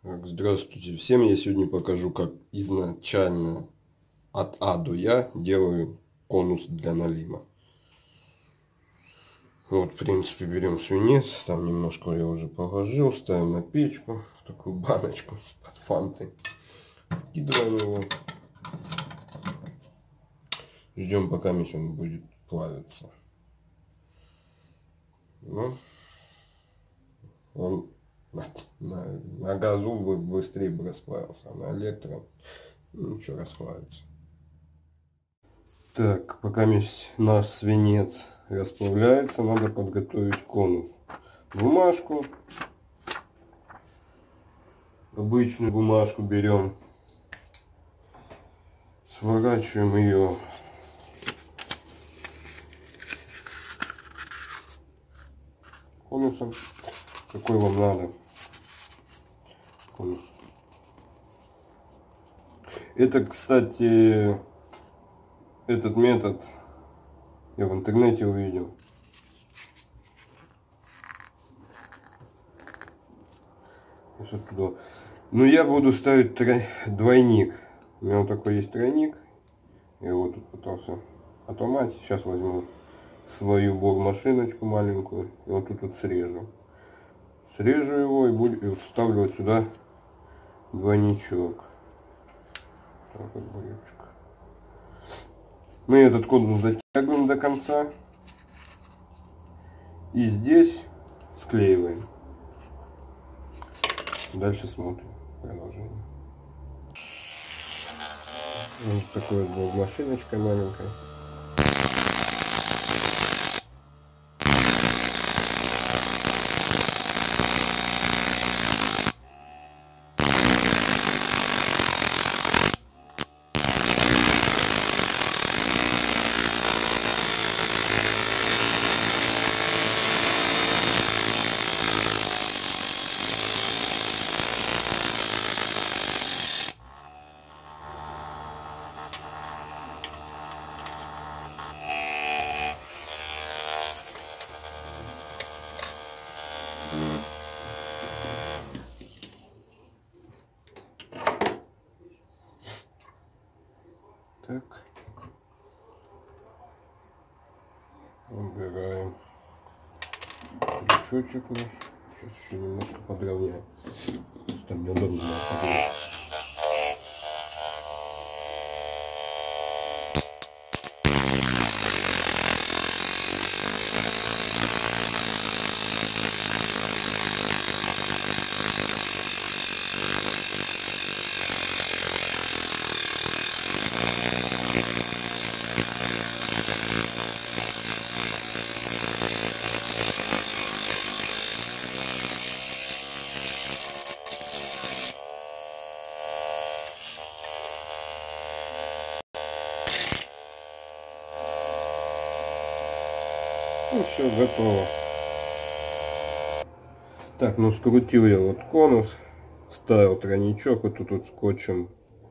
Так, здравствуйте всем. Я сегодня покажу, как изначально от А до Я делаю конус для налима. Вот, в принципе, берем свинец. Там немножко я уже положил. Ставим на печку. В такую баночку под фантой. Вкидываем его. Ждем, пока он будет плавиться. Ну, он на газу быстрее бы расплавился, а на электро ничего, расплавится. Так, пока наш свинец расплавляется, надо подготовить конус. Бумажку. Обычную бумажку берем, сворачиваем ее конусом, какой вам надо. Конус. Это, кстати, этот метод я в интернете увидел. Но я буду ставить двойник. У меня вот такой есть тройник. Я его тут пытался отломать. Сейчас возьму свою бор-машиночку маленькую и вот тут вот срежу. Срежу его и вставлю вот сюда двойничок. Так вот, буречка. Мы этот конус затягиваем до конца. И здесь склеиваем. Дальше смотрим продолжение. Вот такой вот машиночкой маленькой. Так. Убираем крючочек наш. Сейчас еще немножко подровняем. Там неудобно подровнять. Ну все, готово. Так, ну скрутил я вот конус, вставил тройничок, вот тут вот скотчем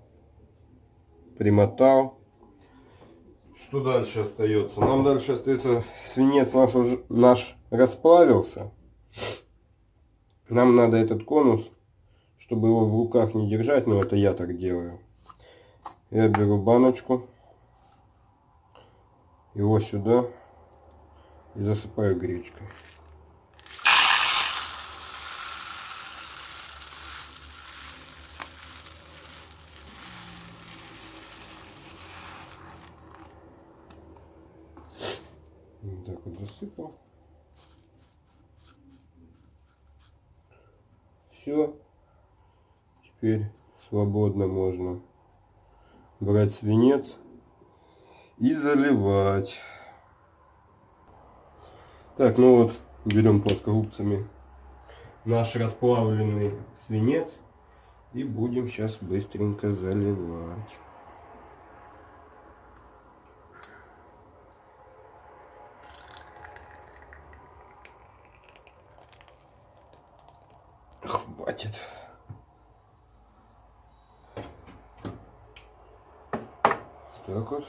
примотал. Что дальше остается? Нам дальше остается, свинец наш расплавился. Нам надо этот конус, чтобы его в руках не держать, но это я так делаю. Я беру баночку, его сюда и засыпаю гречкой. Вот так вот засыпал. Все. Теперь свободно можно брать свинец и заливать. Так, ну вот, берем плоскогубцами наш расплавленный свинец и будем сейчас быстренько заливать. Хватит. Так вот.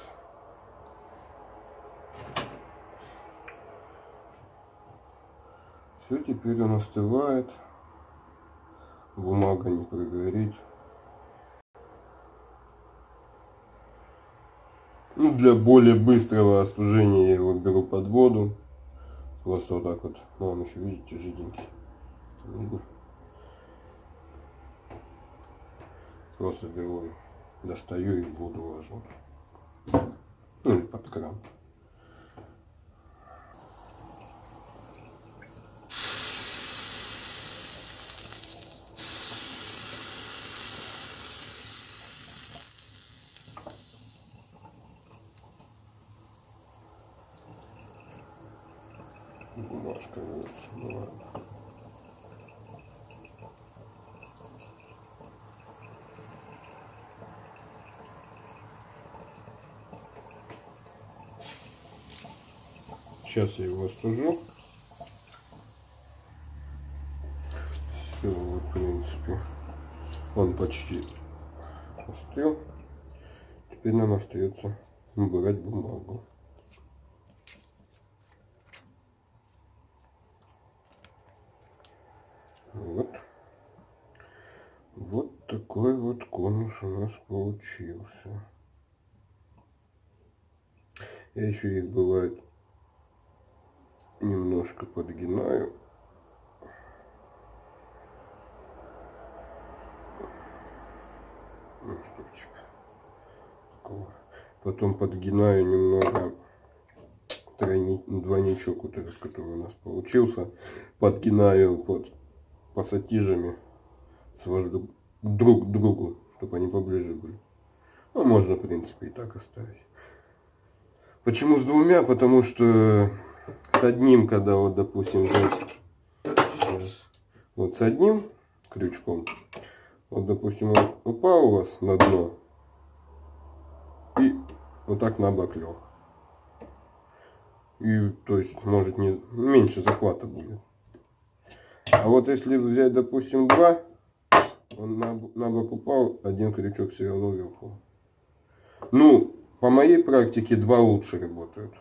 Все, теперь он остывает. бумага не прогорит. Ну, для более быстрого остужения я его беру под воду. Просто вот так вот. Ну, он еще, видите, жиденький. Видно? Просто беру, достаю и в воду ложу. Ну, или под кран. Бумажка рвется, ну ладно. Сейчас я его остужу. Все, вот, в принципе, он почти остыл. Теперь нам остается убирать бумагу. Вот. Вот такой вот конус у нас получился. Я еще их бывает немножко подгинаю. Ну, стопчик. Такого. Потом подгинаю немного двойничок вот этот, который у нас получился. Подгинаю под пассатижами, свожу друг к другу, чтобы они поближе были. Ну, можно, в принципе, и так оставить. Почему с двумя? Потому что с одним, когда вот, допустим, взять сейчас, вот с одним крючком, вот, допустим, он упал у вас на дно и вот так на бок лег. И, то есть, может, меньше захвата будет. А вот если взять, допустим, два, он на бок упал, один крючок все равно вверху. Ну, по моей практике, два лучше работают.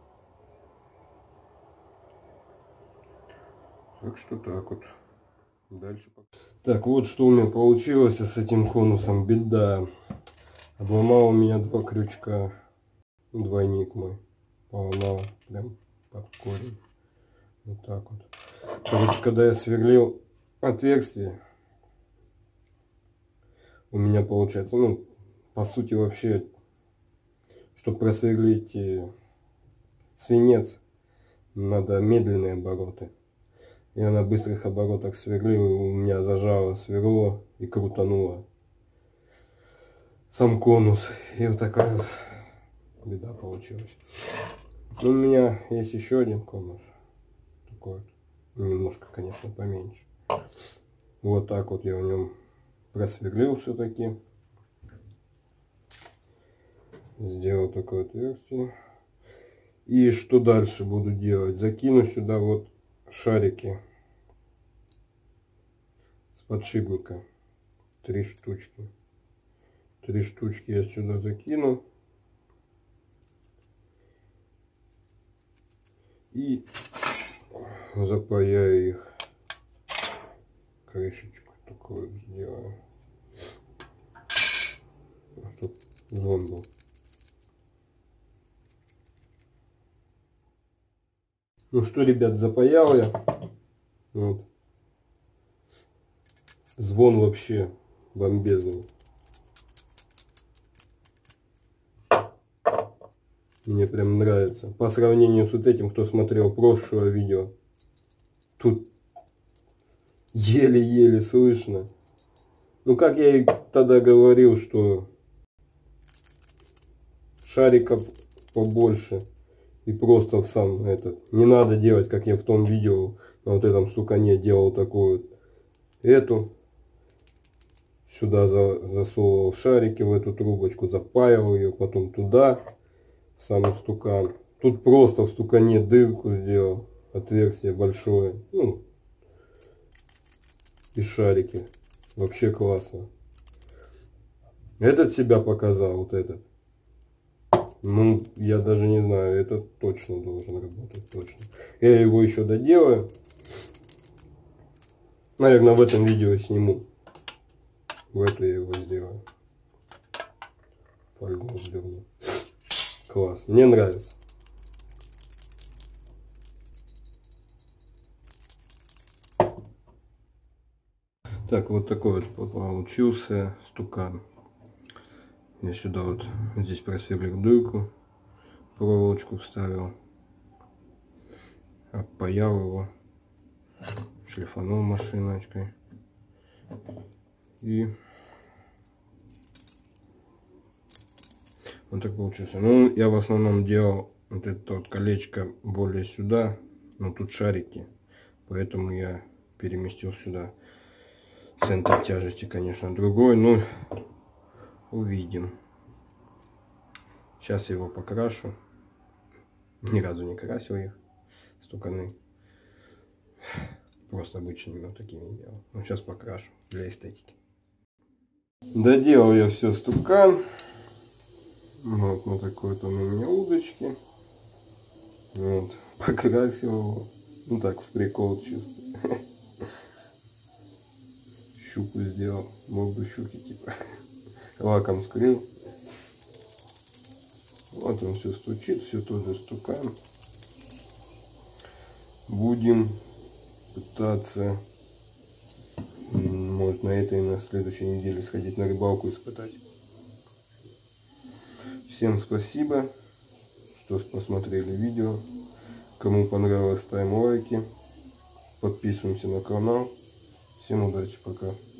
Так что так вот. Дальше. Так, вот что у меня получилось с этим конусом. Беда. Обломал у меня два крючка. Двойник мой. Поломал прям под корень. Вот так вот. Короче, когда я сверлил отверстие, у меня получается, ну, по сути вообще, чтобы просверлить свинец, надо медленные обороты. Я на быстрых оборотах сверлил, и у меня зажало сверло и крутануло сам конус. И вот такая вот беда получилась. У меня есть еще один конус. Такой вот. Немножко, конечно, поменьше. Вот так вот я в нем просверлил все-таки. Сделал такое отверстие. И что дальше буду делать? Закину сюда вот шарики с подшипника. 3 штучки. 3 штучки я сюда закину. И запаяю их. Крышечку такую сделаю. Чтоб звон был. Ну что, ребят, запаял я. Вот. Звон вообще бомбезный. Мне прям нравится. По сравнению с вот этим, кто смотрел прошлое видео. Тут еле-еле слышно. Ну, как я и тогда говорил, что шариков побольше. И просто в сам этот. Не надо делать, как я в том видео на вот этом стукане делал такую вот эту. Сюда засовывал шарики в эту трубочку, запаивал ее, потом туда, в сам стукан. Тут просто в стукане дырку сделал, отверстие большое. Ну, и шарики. Вообще классно. Этот себя показал, вот этот. Ну, я даже не знаю, это точно должен работать, точно. Я его еще доделаю. Наверное, в этом видео сниму. В эту я его сделаю. Фольгу сдерну. Класс. Мне нравится. Так, вот такой вот получился стукан. Я сюда вот здесь просверлил дырку, проволочку вставил, опаял его, шлифанул машиночкой. И вот так получился. Ну, я в основном делал вот это вот колечко более сюда, но тут шарики, поэтому я переместил сюда. Центр тяжести, конечно, другой, но увидим. Сейчас я его покрашу. Ни разу не красил их, стуканы. Просто обычными вот такими делал. Но сейчас покрашу для эстетики. Доделал я все стукан. Вот на такой вот он у меня удочки. Вот, покрасил его. Ну так, в прикол чисто. Щуку сделал, морду щуки типа. Лаком скрыл. Вот он все стучит, все тоже стукан. Будем пытаться, может, на этой и на следующей неделе сходить на рыбалку испытать. Всем спасибо, что посмотрели видео. Кому понравилось, ставим лайки. Подписываемся на канал. Всем удачи, пока.